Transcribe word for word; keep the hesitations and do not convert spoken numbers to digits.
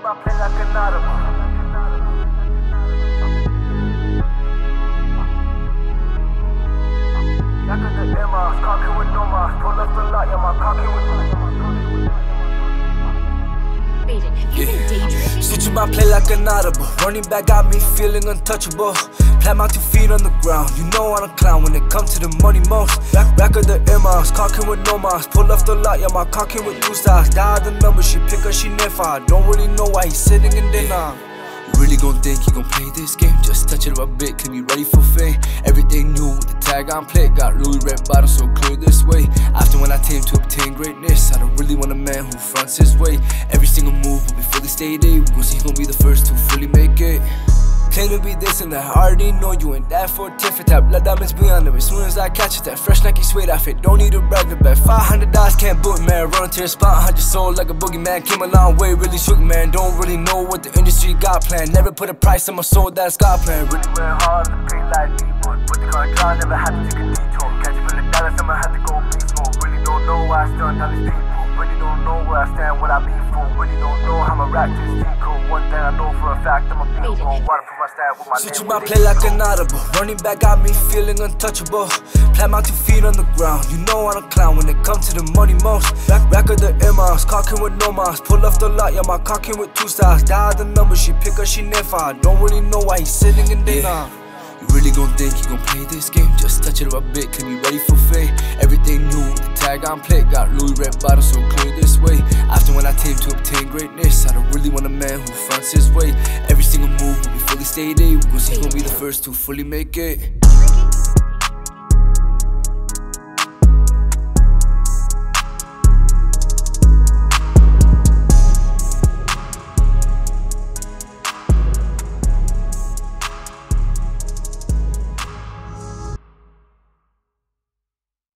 my play like an audible. Back of the M Rs, cocking with no mas. Pull up the lot, yeah, my cocking with Raiden, have you been daydreaming? Switching my play like an audible. Running back got me feeling untouchable. Plant my two feet on the ground. You know I'm a clown when it comes to the money most. Back, back of the M Rs, cocking with no mas. Pull off the lot, yeah, my cocking with two stars. Dial the number, she pick her, she never. Don't really know why he's sitting in there now. You really gon' think he gon' play this game? Just touch it up a bit, can be ready for fame. Everything new with the tag on play. Got Louis red bottom so clear this way. After when I came to obtain greatness, I don't really want a man who fronts his way. Every single move will be fully stated. We gon' see he gon' be the first to fully make it. Claim to be this and that, I already know you ain't that for a tiff. That blood diamonds beyond them. As soon as I catch it, that fresh Nike suede outfit. Don't need a brag the back. Five hundred dollars can't book, man. Running to your spot, hunt your soul like a boogeyman. Came a long way, really shook, man. Don't really know what the industry got planned. Never put a price on my soul, that's God plan. Really went hard to pay like D-boy. Put the car in drive, never had to take a detour. Catch it from the dollars, I'ma have to go beast mode. Really don't know why I stunned on these people. Really don't know where I stand, what I be for. Really don't know how my rack this G-code. One thing I know for a fact, I'm a people. Waterproof my style with my Switching name. my play like an audible. Running back got me feeling untouchable. Plant my two feet on the ground. You know I'm a clown when it comes to the money most. Back, back of the M Rs, cocking with no mas. Pull off the lot, yeah, my cocking with two stars. Dial the number, she pick her, she never. Don't really know why he's sitting in there now. You really gon' think he gon' play this game? Just touch it up a bit, can be ready for fame. Everything new with the tag on play. Got Louis red bottom so clear this way. After when I came to obtain greatness, I don't really want a man who fronts his way. Every single move will be fully stated. We gon' see he gon' be the first to fully make it.